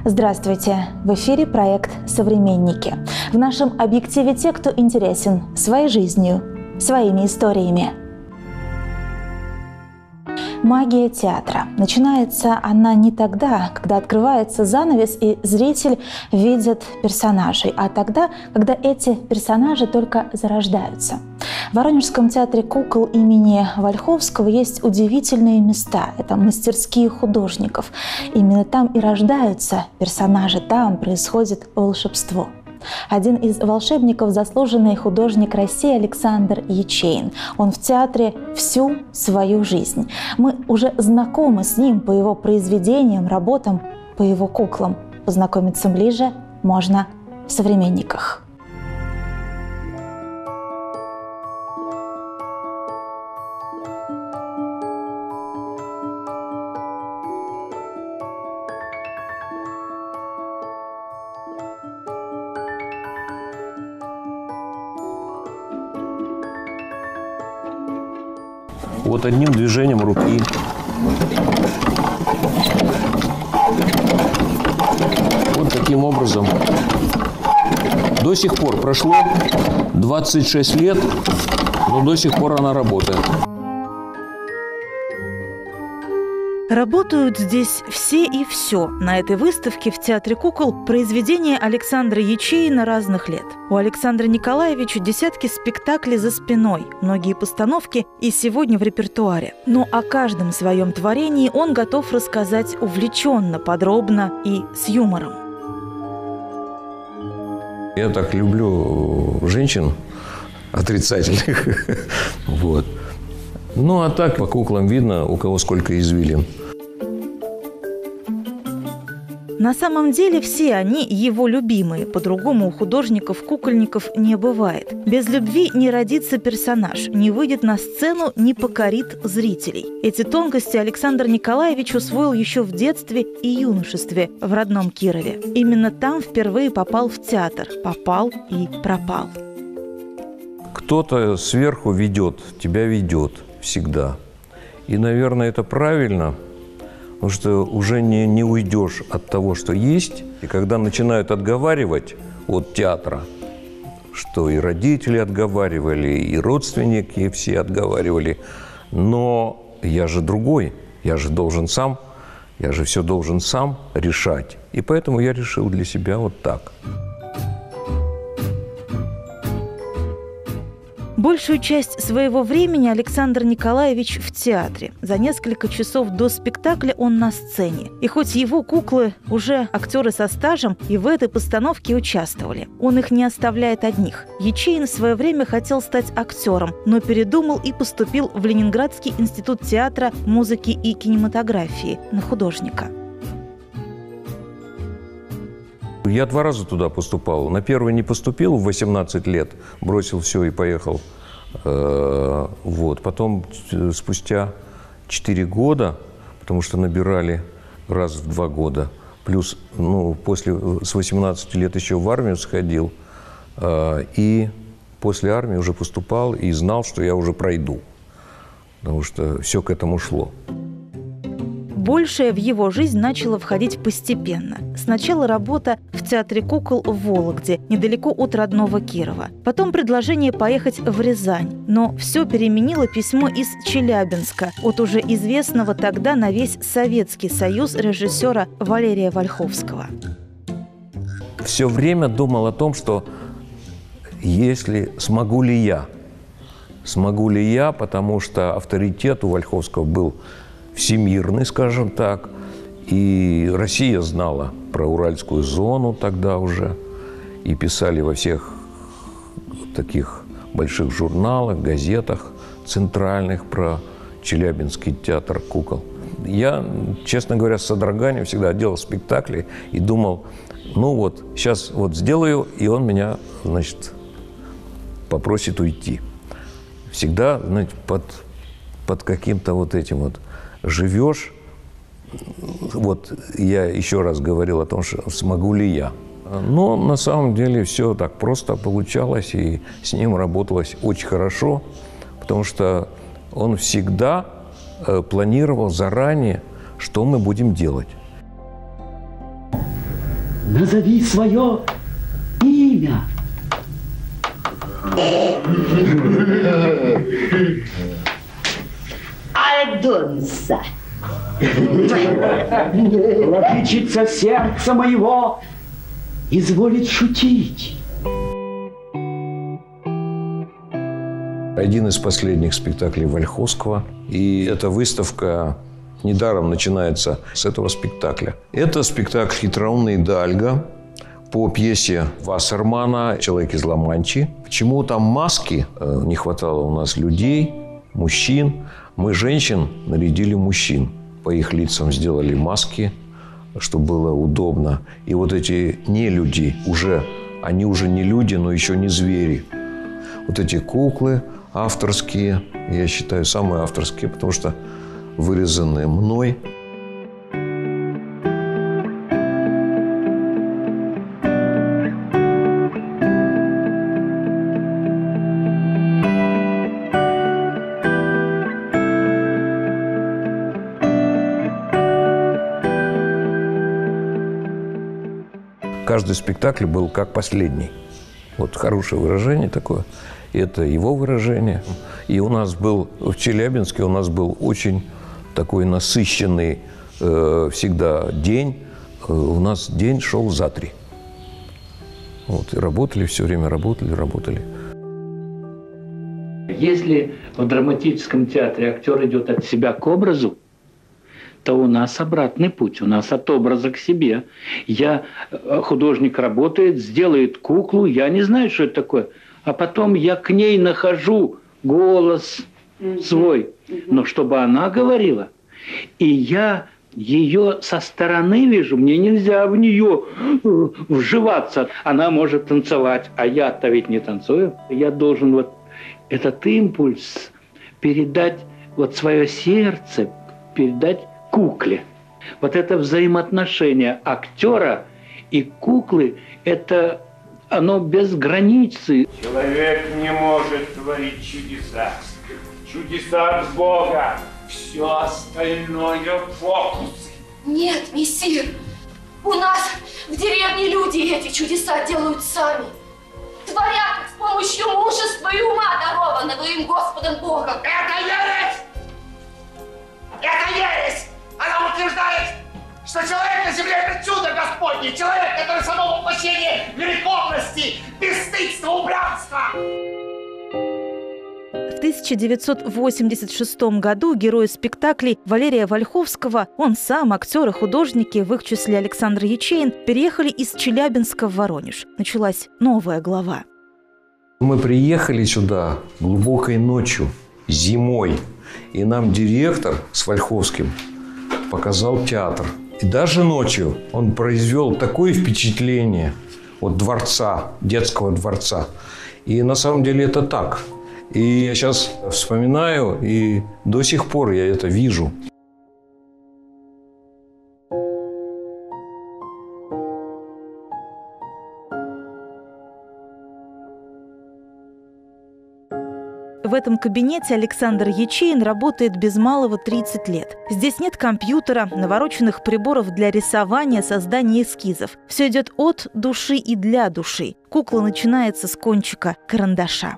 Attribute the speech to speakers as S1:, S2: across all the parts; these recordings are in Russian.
S1: Здравствуйте! В эфире проект «Современники». В нашем объективе те, кто интересен своей жизнью, своими историями. Магия театра. Начинается она не тогда, когда открывается занавес и зритель видит персонажей, а тогда, когда эти персонажи только зарождаются. В Воронежском театре кукол имени Вольховского есть удивительные места. Это мастерские художников. Именно там и рождаются персонажи, там происходит волшебство. Один из волшебников – заслуженный художник России Александр Ячейн. Он в театре всю свою жизнь. Мы уже знакомы с ним по его произведениям, работам, по его куклам. Познакомиться ближе можно в «Современниках».
S2: Вот одним движением руки. Вот таким образом. До сих пор прошло 26 лет, но до сих пор она работает.
S1: Работают здесь все и все. На этой выставке в Театре кукол произведения Александра Ячейна разных лет. У Александра Николаевича десятки спектаклей за спиной, многие постановки и сегодня в репертуаре. Но о каждом своем творении он готов рассказать увлеченно, подробно и с юмором.
S2: Я так люблю женщин отрицательных. Вот. Ну, а так по куклам видно, у кого сколько извилин.
S1: На самом деле все они его любимые. По-другому у художников-кукольников не бывает. Без любви не родится персонаж, не выйдет на сцену, не покорит зрителей. Эти тонкости Александр Николаевич усвоил еще в детстве и юношестве в родном Кирове. Именно там впервые попал в театр. Попал и пропал.
S2: Кто-то сверху ведет, тебя ведет всегда. И, наверное, это правильно, потому что уже не уйдешь от того, что есть. И когда начинают отговаривать от театра, что и родители отговаривали, и родственники все отговаривали, но я же другой, я же должен сам, я же все должен сам решать. И поэтому я решил для себя вот так.
S1: Большую часть своего времени Александр Николаевич в театре. За несколько часов до спектакля он на сцене. И хоть его куклы уже актеры со стажем и в этой постановке участвовали, он их не оставляет одних. Ячейн в свое время хотел стать актером, но передумал и поступил в Ленинградский институт театра, музыки и кинематографии на художника.
S2: Я 2 раза туда поступал. На первый не поступил в 18 лет, бросил все и поехал. Вот. Потом спустя 4 года, потому что набирали раз в 2 года, плюс с 18 лет еще в армию сходил, и после армии уже поступал и знал, что я уже пройду, потому что все к этому шло.
S1: Большее в его жизнь начало входить постепенно. Сначала работа в Театре кукол в Вологде, недалеко от родного Кирова. Потом предложение поехать в Рязань. Но все переменило письмо из Челябинска от уже известного тогда на весь Советский Союз режиссера Валерия Вольховского.
S2: Все время думал о том, что смогу ли я, потому что авторитет у Вольховского был всемирный, скажем так, и Россия знала про Уральскую зону тогда уже, и писали во всех таких больших журналах, газетах центральных про Челябинский театр кукол. Я, честно говоря, с содроганием всегда делал спектакли и думал, сейчас сделаю, и он меня, попросит уйти. Всегда, под каким-то этим живешь. Я еще раз говорил о том, что смогу ли я. Но на самом деле все так просто получалось, и с ним работалось очень хорошо, потому что он всегда планировал заранее, что мы будем делать.
S3: назови свое имя.
S4: Альдонса.
S3: Владычица сердца моего изволит шутить.
S2: Один из последних спектаклей Вольховского. И эта выставка недаром начинается с этого спектакля. Это спектакль «Хитроумный Дальго» по пьесе Вассермана «Человек из Ла-Манчи». Почему там маски? Не хватало у нас людей, мужчин. Мы, женщин, нарядили мужчин. По их лицам сделали маски, чтобы было удобно. И вот эти нелюди они уже не люди, но еще не звери. Вот эти куклы авторские, я считаю, самые авторские, потому что вырезанные мной. Каждый спектакль был как последний. Вот хорошее выражение такое. Это его выражение. И у нас был в Челябинске очень такой насыщенный всегда день. У нас день шел за 3. Вот, и работали, все время работали.
S3: Если в драматическом театре актер идет от себя к образу, то у нас обратный путь, у нас от образа к себе. Художник работает, сделает куклу, я не знаю, что это такое, а потом я к ней нахожу голос свой, но чтобы она говорила. И я ее со стороны вижу, мне нельзя в нее вживаться. Она может танцевать, а я-то ведь не танцую. Я должен вот этот импульс передать, вот свое сердце передать кукле. Вот это взаимоотношение актера и куклы, это оно без границы.
S5: Человек не может творить чудеса. Чудеса от Бога. Все остальное фокусы.
S6: Нет, мессир. У нас в деревне люди эти чудеса делают сами. Творят их с помощью мужества и ума, дарованного им Господом Богом.
S5: Это ересь! Это ересь! Она утверждает, что человек на земле – это чудо Господне. Человек, который само воплощение греховности, бесстыдства, упрямства.
S1: В 1986 году герои спектаклей Валерия Вольховского, он сам, актер и художники, в их числе Александр Ячеин, переехали из Челябинска в Воронеж. Началась новая глава.
S2: Мы приехали сюда глубокой ночью, зимой, и нам директор с Вольховским показал театр. И даже ночью он произвел такое впечатление от дворца, детского дворца. И на самом деле это так. И я сейчас вспоминаю, и до сих пор я это вижу.
S1: В этом кабинете Александр Ячеин работает без малого 30 лет. Здесь нет компьютера, навороченных приборов для рисования, создания эскизов. Все идет от души и для души. Кукла начинается с кончика карандаша.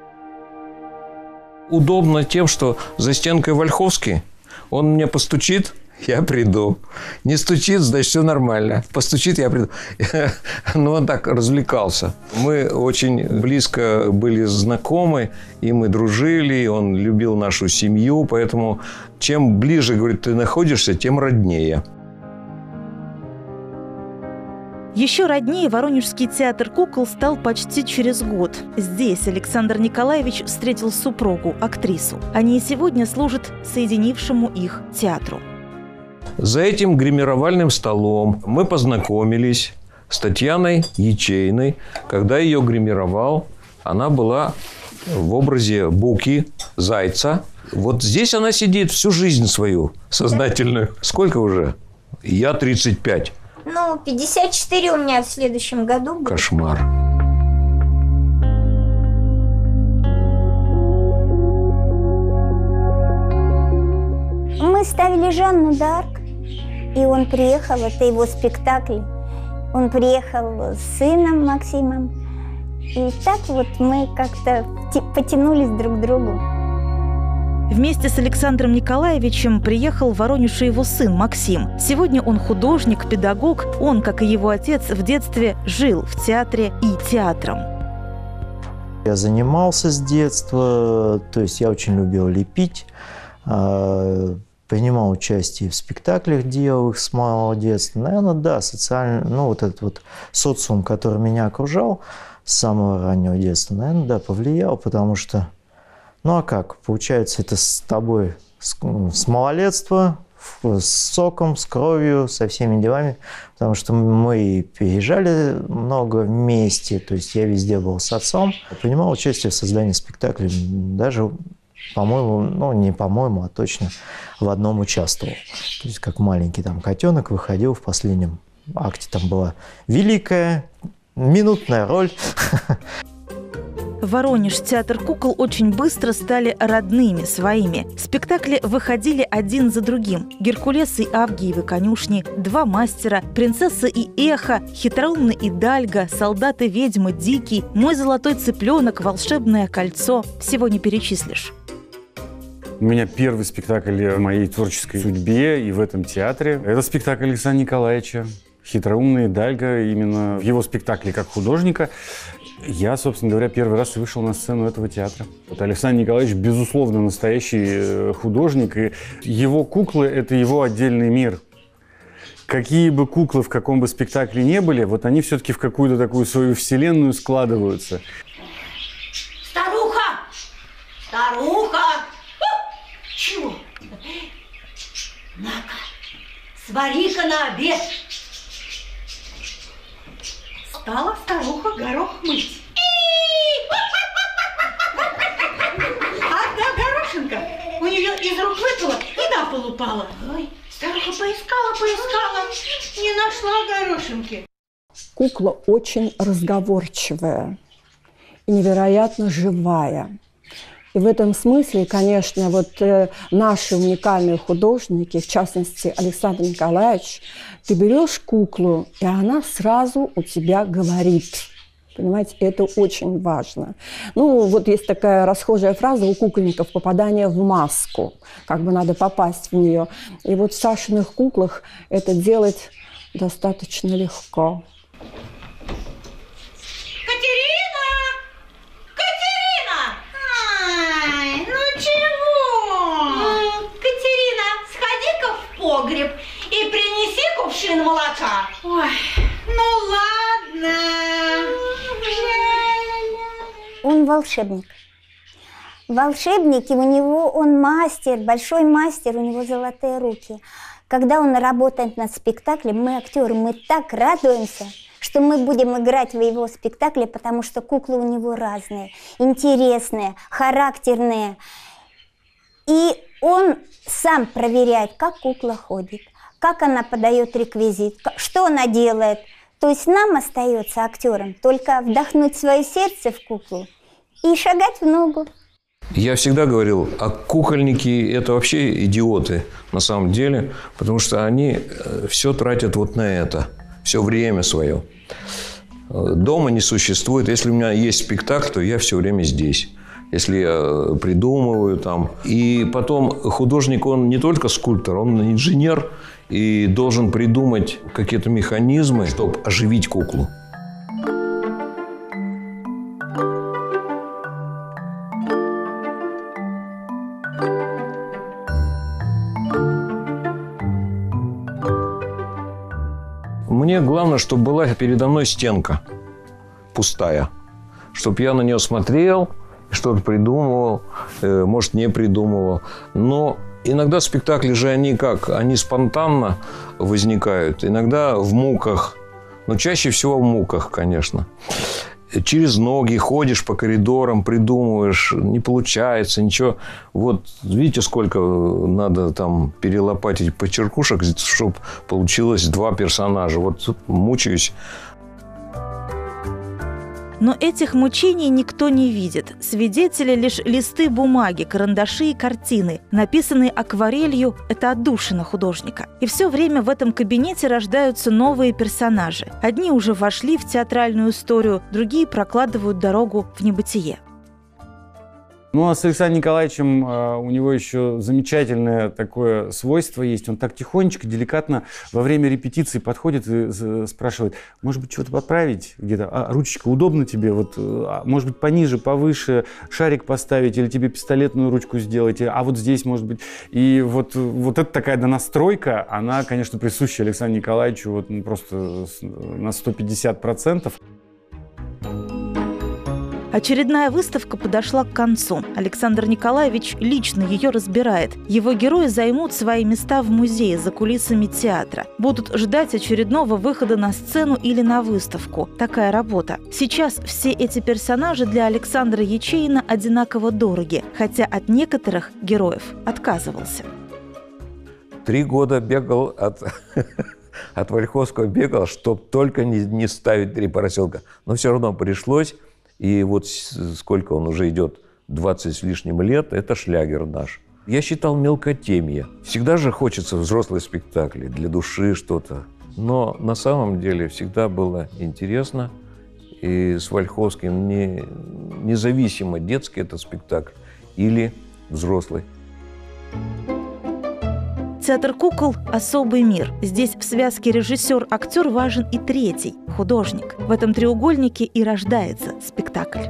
S2: Удобно тем, что за стенкой Вольховский, он мне постучит, я приду. Не стучит, значит, все нормально. Постучит, я приду. Но он так развлекался. Мы очень близко были знакомы, и мы дружили, и он любил нашу семью. Поэтому чем ближе, говорит, ты находишься, тем роднее.
S1: Еще роднее Воронежский театр кукол стал почти через год. Здесь Александр Николаевич встретил супругу, актрису. Они и сегодня служат соединившему их театру.
S2: За этим гримировальным столом мы познакомились с Татьяной Ячеиной. Когда ее гримировал, она была в образе Буки, зайца. Вот здесь она сидит всю жизнь свою сознательную. Сколько уже? Я 35.
S4: Ну, 54 у меня в следующем году будет.
S2: Кошмар.
S4: Мы ставили Жанну д'Арк, и он приехал, это его спектакль. Он приехал с сыном Максимом. И так вот мы как-то потянулись друг к другу.
S1: Вместе с Александром Николаевичем приехал в Воронеж и его сын Максим. Сегодня он художник, педагог. Он, как и его отец, в детстве жил в театре и театром.
S7: Я занимался с детства, то есть я очень любил лепить, принимал участие в спектаклях, делал их с малого детства. Наверное, да, социальный, вот этот вот социум, который меня окружал с самого раннего детства, наверное, да, повлиял, потому что, а как, получается, это с тобой с малолетства, с соком, с кровью, со всеми делами, потому что мы переезжали много вместе, то есть я везде был с отцом, принимал участие в создании спектаклей, даже, по-моему, не по-моему, а точно в одном участвовал. То есть как маленький там котенок выходил в последнем акте, там была великая минутная роль.
S1: Воронеж, театр кукол очень быстро стали родными, своими. Спектакли выходили один за другим. «Геркулес» и «Авгиевы конюшни», «Два мастера», «Принцесса и эхо», «Хитроумный и Дальга», «Солдаты, ведьмы, Дикий», «Мой золотой цыпленок», «Волшебное кольцо». Всего не перечислишь.
S8: У меня первый спектакль в моей творческой судьбе и в этом театре. Это спектакль Александра Николаевича «Хитроумный и Дальга». Именно в его спектакле как художника я, собственно говоря, первый раз и вышел на сцену этого театра. Александр Николаевич, безусловно, настоящий художник, и его куклы – это его отдельный мир. Какие бы куклы в каком бы спектакле не были, вот они все-таки в какую-то такую свою вселенную складываются.
S9: Старуха! Старуха! Чего? На-ка, свари-ка на обед. Стала старуха горох мыть. Одна горошинка у нее из рук выпала и на пол упала. Ой, старуха поискала, не нашла горошинки.
S10: Кукла очень разговорчивая и невероятно живая. И в этом смысле, конечно, наши уникальные художники, в частности, Александр Николаевич, ты берешь куклу, и она сразу у тебя говорит. Понимаете, это очень важно. Есть такая расхожая фраза у кукольников: попадание в маску. Как бы надо попасть в нее. И в Сашиных куклах это делать достаточно легко.
S9: Погреб и принеси кувшин молока. Ой, ладно.
S4: Он волшебник. Волшебник, и у него он мастер, большой мастер, у него золотые руки. Когда он работает над спектаклем, мы, актеры, мы так радуемся, что мы будем играть в его спектакле, потому что куклы у него разные, интересные, характерные. И он сам проверяет, как кукла ходит, как она подает реквизит, что она делает. То есть нам остается, актерам, только вдохнуть свое сердце в куклу и шагать в ногу.
S2: Я всегда говорил, а кукольники – это вообще идиоты на самом деле, потому что они все тратят на это, все время свое. Дома не существует. Если у меня есть спектакль, то я все время здесь. Если я придумываю там. И потом художник, он не только скульптор, он инженер и должен придумать какие-то механизмы, чтобы оживить куклу. Мне главное, чтобы была передо мной стенка пустая, чтобы я на нее смотрел, что-то придумывал, может, не придумывал. Но иногда спектакли же они спонтанно возникают. Иногда в муках, но чаще всего в муках, конечно. Через ноги ходишь по коридорам, придумываешь, не получается, ничего. Видите, сколько надо там перелопатить почеркушек, чтобы получилось 2 персонажа. Тут мучаюсь.
S1: Но этих мучений никто не видит. Свидетели лишь листы бумаги, карандаши и картины, написанные акварелью – это отдушина художника. И все время в этом кабинете рождаются новые персонажи. Одни уже вошли в театральную историю, другие прокладывают дорогу в небытие.
S8: Ну, а с Александром Николаевичем у него еще замечательное такое свойство есть. Он так тихонечко, деликатно во время репетиции подходит и спрашивает: может быть, что-то подправить где-то? Ручечка удобна тебе? Вот, может быть, пониже, повыше, шарик поставить, или тебе пистолетную ручку сделать? А вот здесь, может быть. И вот эта такая донастройка, она, конечно, присуща Александру Николаевичу вот, просто на 150%.
S1: Очередная выставка подошла к концу. Александр Николаевич лично ее разбирает. Его герои займут свои места в музее за кулисами театра. Будут ждать очередного выхода на сцену или на выставку. Такая работа. Сейчас все эти персонажи для Александра Ячеина одинаково дороги, хотя от некоторых героев отказывался.
S2: 3 года бегал от Вольховского, бегал, чтобы только не ставить 3 поросенка. Но все равно пришлось. И вот сколько он уже идет, 20 с лишним лет, это шлягер наш. Я считал мелкотемье. Всегда же хочется взрослые спектакли, для души что-то. Но на самом деле всегда было интересно. И с Вольховским независимо, детский это спектакль или взрослый.
S1: Театр кукол – особый мир. Здесь в связке режиссер-актер важен и третий – художник. В этом треугольнике и рождается спектакль.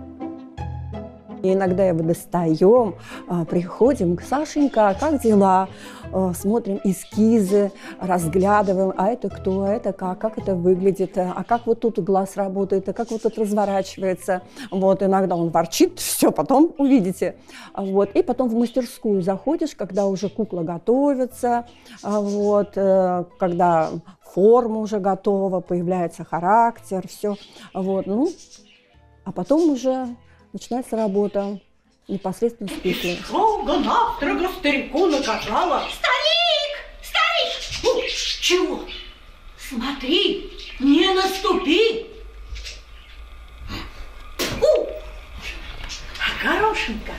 S10: И иногда его достаем, приходим к Сашенька, как дела? Смотрим эскизы, разглядываем, а это кто, а это как это выглядит, а как вот тут глаз работает, а как вот тут разворачивается. Вот иногда он ворчит, все, потом увидите. Вот. И потом в мастерскую заходишь, когда уже кукла готовится, вот, когда форма уже готова, появляется характер, все. Вот, ну, а потом уже начинается работа непосредственно с куклой.
S9: Строго-настрого старику наказала. Старик! Чего? Смотри, не наступи. Горошенька.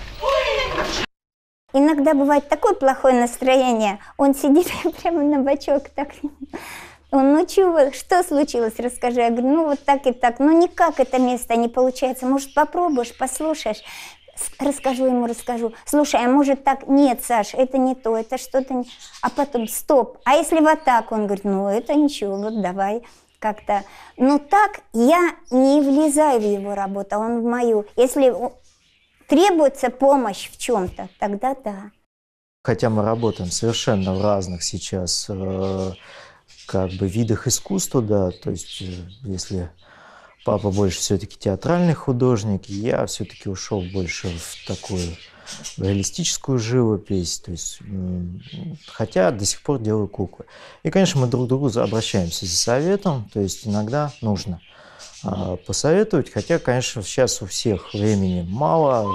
S4: Иногда бывает такое плохое настроение, он сидит прямо на бочок так. Он: ну чего, что случилось, расскажи. Я говорю: ну вот так и так, ну никак это место не получается, может попробуешь, послушаешь. Расскажу ему, расскажу. Слушай, а может так? Нет, Саш, это не то, это что-то... А потом: стоп, а если вот так? Он говорит: ну это ничего, вот давай как-то. Но так я не влезаю в его работу, а он в мою. Если требуется помощь в чем-то, тогда да.
S7: Хотя мы работаем совершенно в разных сейчас как бы видах искусства, да, то есть если папа больше все-таки театральный художник, я все-таки ушел больше в такую реалистическую живопись, то есть, хотя до сих пор делаю куклы. И, конечно, мы друг к другу обращаемся за советом, то есть иногда нужно посоветовать, хотя, конечно, сейчас у всех времени мало.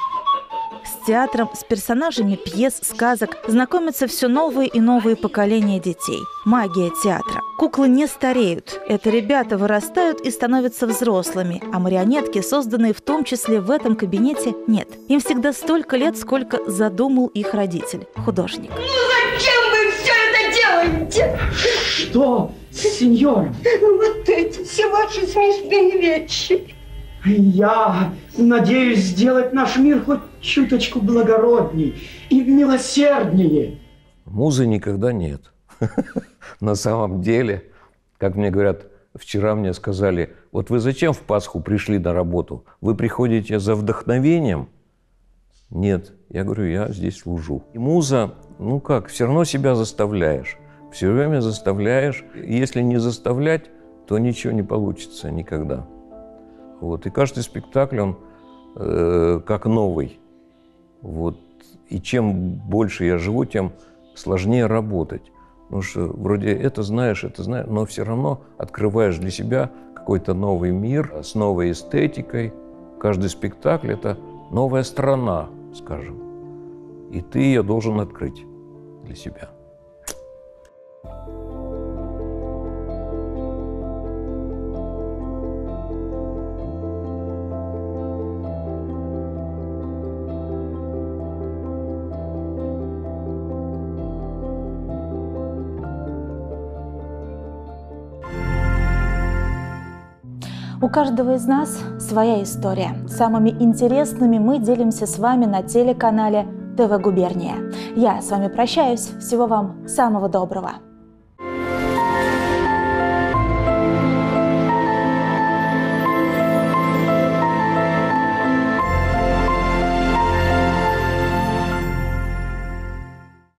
S1: С театром, с персонажами пьес, сказок знакомятся все новые и новые поколения детей. Магия театра. Куклы не стареют. Это ребята вырастают и становятся взрослыми, а марионетки, созданные в том числе в этом кабинете, нет. Им всегда столько лет, сколько задумал их родитель, художник.
S9: Ну зачем вы все это делаете?
S3: Что, сеньор?
S9: Вот эти все ваши смешные вещи.
S3: Я надеюсь сделать наш мир хоть чуточку благородней и милосерднее.
S2: Музы никогда нет. На самом деле, как мне говорят, вчера мне сказали: вот вы зачем в Пасху пришли на работу? Вы приходите за вдохновением? Нет, я говорю, я здесь служу. И муза, ну как, все равно себя заставляешь. Все время заставляешь. Если не заставлять, то ничего не получится никогда. Вот. И каждый спектакль, он как новый. Вот. И чем больше я живу, тем сложнее работать. Потому что вроде это знаешь, но все равно открываешь для себя какой-то новый мир с новой эстетикой. Каждый спектакль – это новая страна, скажем. И ты ее должен открыть для себя.
S1: У каждого из нас своя история. Самыми интересными мы делимся с вами на телеканале ТВ Губерния. Я с вами прощаюсь. Всего вам самого доброго.